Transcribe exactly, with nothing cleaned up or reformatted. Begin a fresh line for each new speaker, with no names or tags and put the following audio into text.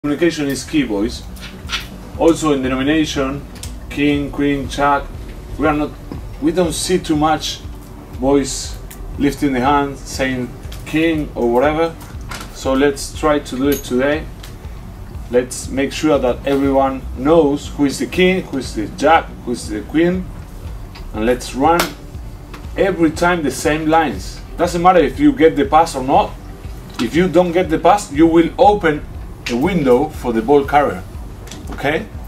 Communication is key, boys. Also in denomination, king, queen, jack, we are not, we don't see too much boys lifting the hand, saying king or whatever. So let's try to do it today. Let's make sure that everyone knows who is the king, who is the jack, who is the queen, and let's run every time the same lines. Doesn't matter if you get the pass or not. If you don't get the pass, you will open a window for the ball carrier. Okay?